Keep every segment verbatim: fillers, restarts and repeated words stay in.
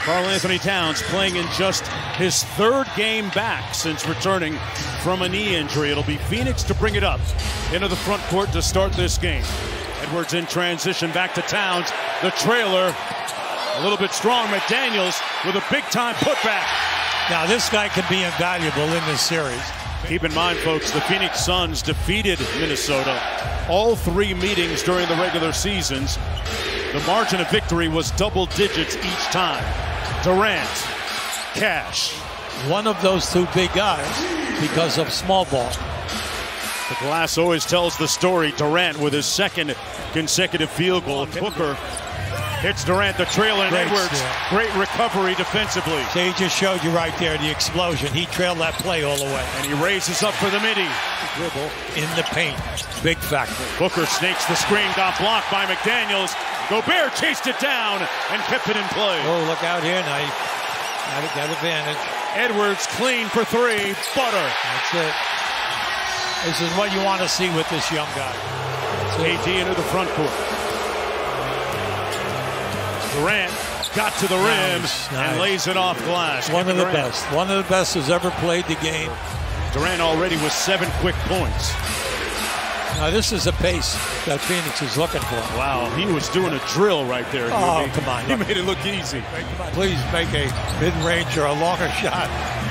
Karl-Anthony Towns playing in just his third game back since returning from a knee injury. It'll be Phoenix to bring it up into the front court to start this game. Edwards in transition back to Towns. The trailer a little bit strong. McDaniels with a big-time putback. Now this guy could be invaluable in this series. Keep in mind, folks, the Phoenix Suns defeated Minnesota all three meetings during the regular seasons. The margin of victory was double digits each time. Durant, Cash. One of those two big guys because of small ball. The glass always tells the story. Durant with his second consecutive field goal. Booker hits Durant, the trailer, and Great Edwards. steal. Great recovery defensively. See, he just showed you right there the explosion. He trailed that play all the way. And he raises up for the midi. Dribble in the paint. Big factor. Booker snakes the screen, got blocked by McDaniels. Gobert chased it down and kept it in play. Oh, look out here now. Got, got advantage. Edwards clean for three. Butter. That's it. This is what you want to see with this young guy. A D into the front court. Durant got to the rim nice, and nice. lays it off glass. One Kevin of the Durant. best. One of the best who's ever played the game. Durant already with seven quick points. Now this is the pace that Phoenix is looking for. Wow, he was doing a drill right there. Oh, He, come on. He made it look easy. Please make a mid-range or a longer shot.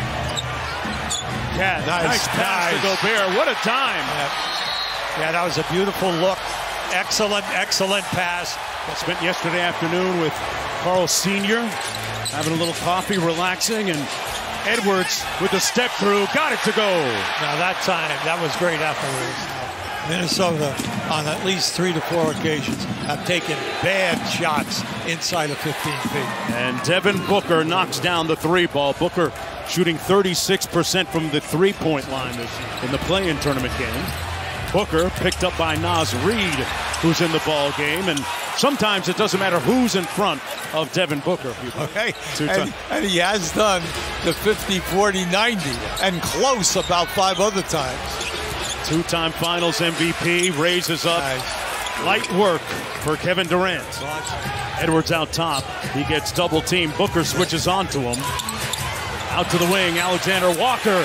Yeah, Nice, nice pass nice. to Gobert. What a time. Yeah. yeah, that was a beautiful look. Excellent, excellent pass. I spent yesterday afternoon with Carl Senior having a little coffee, relaxing, and Edwards with the step through, got it to go. Now that time, that was great afterwards. Minnesota, on at least three to four occasions, have taken bad shots inside of fifteen feet. And Devin Booker knocks down the three ball. Booker shooting thirty-six percent from the three-point line in the play-in tournament game. Booker picked up by Naz Reid, who's in the ball game, and sometimes it doesn't matter who's in front of Devin Booker. Okay, and, and he has done the fifty, forty, ninety, and close about five other times. Two-time Finals M V P, raises up. Nice. Light work for Kevin Durant. Edwards out top. He gets double-teamed. Booker switches onto him. Out to the wing, Alexander-Walker.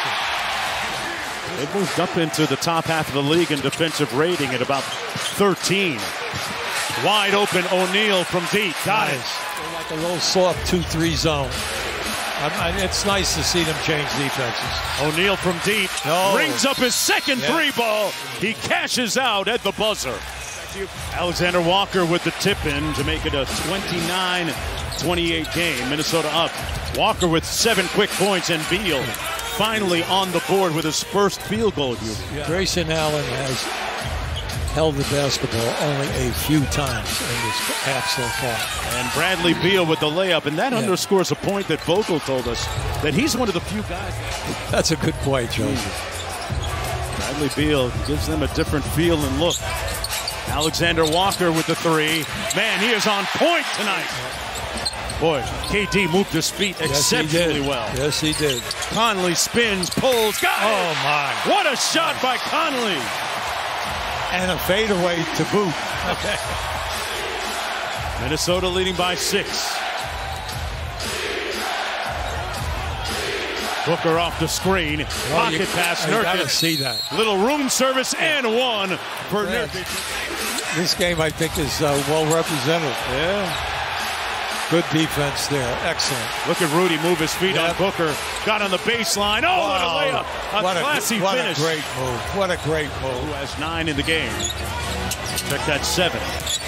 They moved up into the top half of the league in defensive rating at about thirteen. Wide open O'Neal from deep. Got nice. it. Like a little soft two three zone. I mean, it's nice to see them change defenses. O'Neal from deep. No. Rings up his second Yeah. three ball. He cashes out at the buzzer. Alexander Walker with the tip in to make it a twenty-nine twenty-eight game. Minnesota up. Walker with seven quick points, and Beal finally on the board with his first field goal. Yeah. Grayson Allen has held the basketball only a few times in this half so far. And Bradley Beal with the layup, and that Yeah. underscores a point that Vogel told us, that he's one of the few guys. That's a good point, Joseph. Bradley Beal gives them a different feel and look. Alexander Walker with the three. Man, he is on point tonight. Boy, K D moved his feet Yes, exceptionally he did. well. Yes, he did. Conley spins, pulls, got it! Oh, my. What a shot by Conley! And a fadeaway to boot. Okay. Minnesota leading by six. Booker off the screen. Well, Pocket you, pass, you gotta Nurkic. see that. Little room service and one for Yes. Nurkic. This game, I think, is uh, well represented. Yeah. Good defense there. Excellent. Look at Rudy move his feet Yep. on Booker. Got on the baseline. Oh, Wow. what a layup. A what classy a, what finish. a great move. What a great Who move. has nine in the game. Check that seven.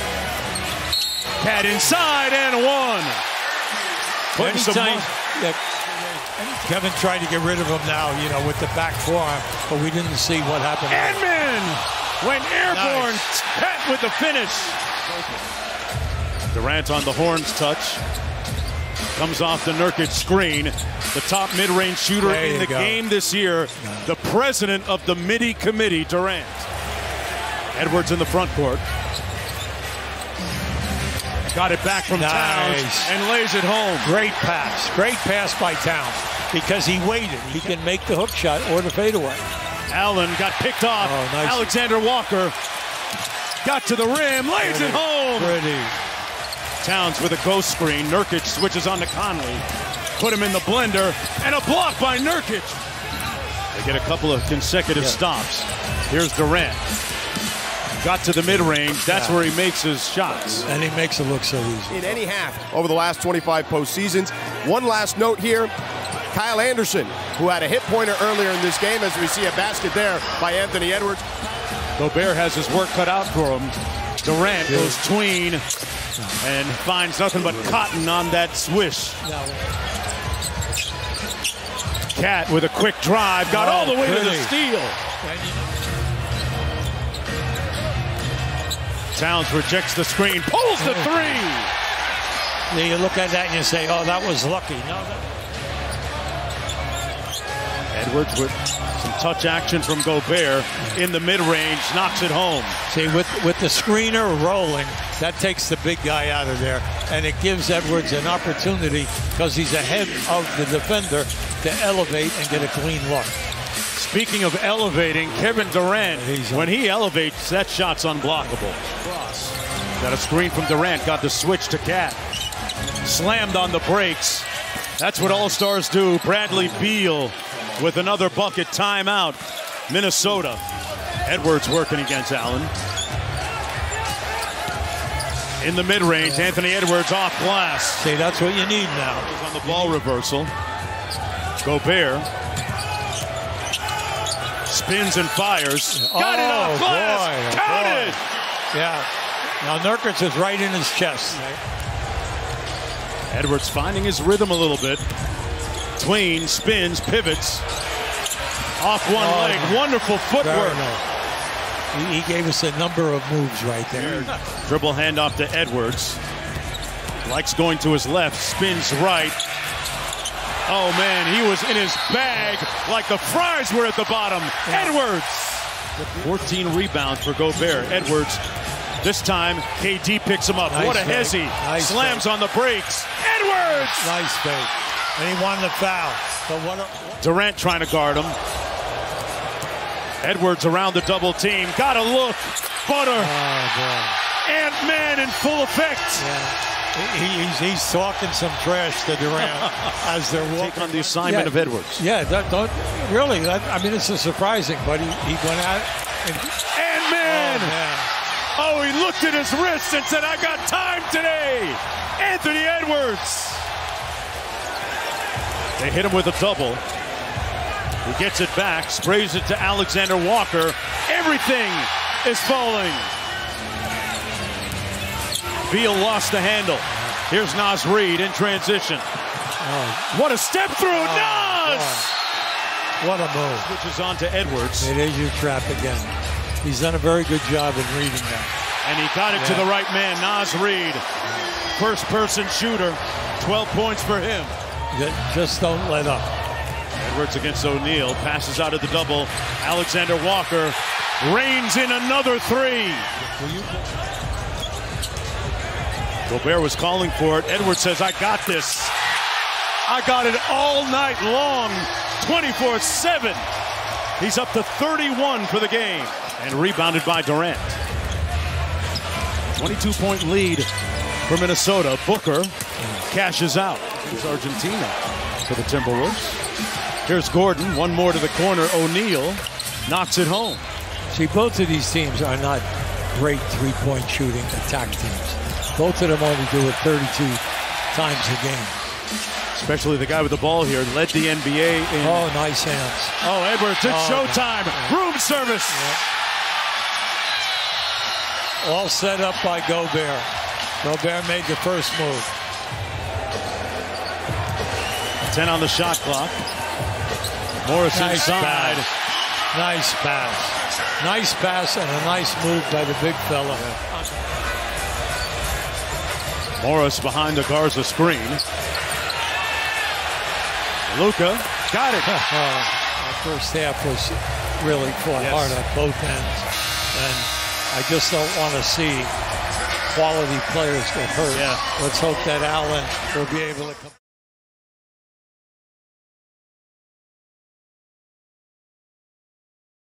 Cat inside and one. Putting some Anytime, mo- yeah, Kevin tried to get rid of him now, you know, with the back forearm, but we didn't see what happened. Edmond went airborne. Nice. Cat with the finish. Durant on the horns touch. Comes off the Nurkic screen. The top mid-range shooter There in you the go. game this year. The president of the Midi Committee, Durant. Edwards in the front court. Got it back from Nice. Towns and lays it home. Great pass. Great pass by Towns because he waited. He can make the hook shot or the fadeaway. Allen got picked off. Oh, nice. Alexander Walker got to the rim, lays Pretty. it home. Pretty. Towns with a ghost screen. Nurkic switches on to Conley. Put him in the blender, and a block by Nurkic. They get a couple of consecutive yeah. stops. Here's Durant. Got to the mid-range. That's yeah. where he makes his shots. And he makes it look so easy. In any half over the last twenty-five postseasons. One last note here. Kyle Anderson, who had a hit pointer earlier in this game, as we see a basket there by Anthony Edwards. Gobert has his work cut out for him. Durant yeah. goes tween and finds nothing but cotton on that swish. Cat with a quick drive, got oh, all the way pretty. to the steal. Towns rejects the screen, pulls the three. Yeah, you look at that and you say, oh, that was lucky. No, that... Edwards with some touch action from Gobert in the mid-range, knocks it home. See, with, with the screener rolling, that takes the big guy out of there, and it gives Edwards an opportunity, because he's ahead of the defender, to elevate and get a clean look. Speaking of elevating, Kevin Durant, when he elevates, that shot's unblockable. Got a screen from Durant, got the switch to Cat. Slammed on the brakes. That's what All-Stars do. Bradley Beal with another bucket. Timeout, Minnesota. Edwards working against Allen. In the mid-range, Anthony Edwards off glass. See, that's what you need now. He's on the ball reversal. Gobert spins and fires. Got oh, it off glass. Boy, Counted. Boy. Yeah. Now Nurkic is right in his chest. Edwards finding his rhythm a little bit. Tween spins, pivots. Off one oh, leg. Wonderful footwork. He, he gave us a number of moves right there. Dribble handoff to Edwards. Likes going to his left. Spins right. Oh, man, he was in his bag like the fries were at the bottom. Yeah. Edwards. fourteen rebounds for Gobert. Edwards, this time, K D picks him up. Nice what a hezzy. Nice Slams fake. on the brakes. Edwards! Nice fake. And he won the foul. But what a, what... Durant trying to guard him. Edwards around the double team. Got a look. Butter. Oh, boy. Ant-Man in full effect. Yeah. He, he's, he's talking some trash to Durant as they're walking. Take on the assignment yeah, of Edwards. Yeah, that, don't, really, that, I mean, this is surprising, but he, he went out. And, and man, oh, man, oh, he looked at his wrist and said, I got time today. Anthony Edwards. They hit him with a double. He gets it back, sprays it to Alexander-Walker. Everything is falling. Beal lost the handle. Here's Naz Reid in transition. Oh. What a step through, oh, Naz! Boy. What a move. Switches on to Edwards. It is your trap again. He's done a very good job in reading that. And he got it yeah. to the right man, Naz Reid. First person shooter, twelve points for him. Just don't let up. Edwards against O'Neal, passes out of the double. Alexander-Walker reigns in another three. Gobert was calling for it. Edwards says, I got this. I got it all night long, twenty-four seven. He's up to thirty-one for the game. And rebounded by Durant. twenty-two point lead for Minnesota. Booker cashes out. Here's Argentina for the Timberwolves. Here's Gordon. One more to the corner. O'Neal knocks it home. See, both of these teams are not great three-point shooting attack teams. Both of them only do it thirty-two times a game. Especially the guy with the ball here led the N B A in. Oh, nice hands. Oh, Edwards, it's oh, showtime. Yeah. Room service. Yep. All set up by Gobert. Gobert made the first move. ten on the shot clock. Morris nice inside. Pass. Nice pass. Nice pass and a nice move by the big fella. Yeah. Morris behind the Garza screen. Luka got it. The first half was really fought yes. hard on both ends. And I just don't want to see quality players get hurt. Yeah. Let's hope that Allen will be able to come.